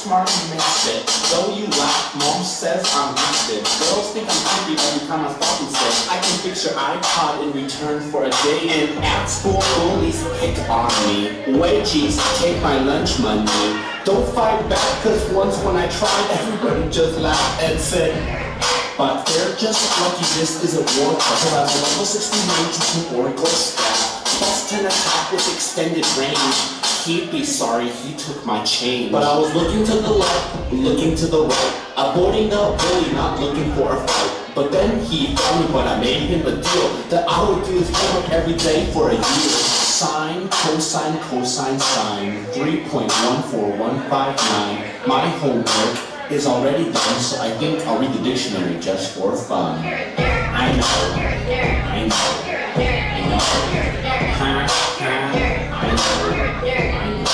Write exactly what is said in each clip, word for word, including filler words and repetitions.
smart and makes it. Though you laugh, mom says I'm gifted. Girls think I'm creepy every time I stop and say I can fix your iPod in return for a day. And at school, bullies pick on me. Wedgies take my lunch money. Don't fight back, cause once when I tried, everybody just laughed and said, but they're just lucky this isn't war. So I was level sixty-nine to Oracle staff. Plus ten attack with extended range. He'd be sorry he took my change. But I was looking to the left, looking to the right, avoiding the bully, not looking for a fight. But then he found me, but I made him a deal that I would do his homework every day for a year. Sine, cosine, cosine, sine, three point one four one five nine. My homework is already done, so I think I'll read the dictionary just for fun. I know, I know, I know, ha, ha, I know, I know,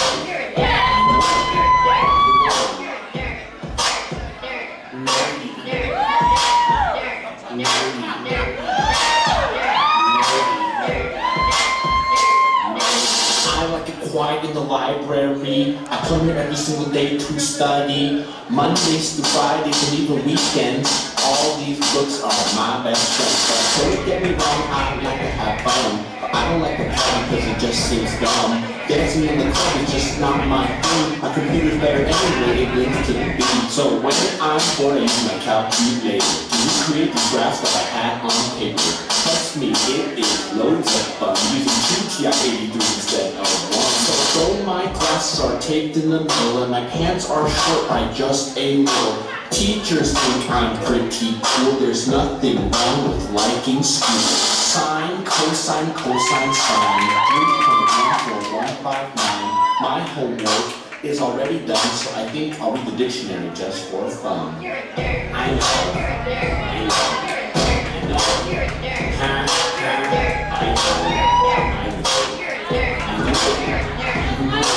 I like it quiet in the library. I come here every single day to study. Mondays through Fridays and even weekends. All these books are my best friends. But don't get me wrong, I like to have fun. But I don't like to party because it just seems dumb. Dancing in the club is just not my thing. My computer's better anyway, it links to the beat. So when I'm bored, I use my calculator to recreate the graphs that I had on paper. Trust me, it is loads of fun using two T I eighty-three instead of one. So though my glasses are taped in the middle and my pants are short by just a little, teachers think I'm pretty cool. There's nothing wrong with liking school. Sine, cosine, cosine, sine, three point one four one five nine. My homework is already done, so I think I'll read the dictionary just for fun. I know, I know, I know. Ha, ha, I know, I know, I know.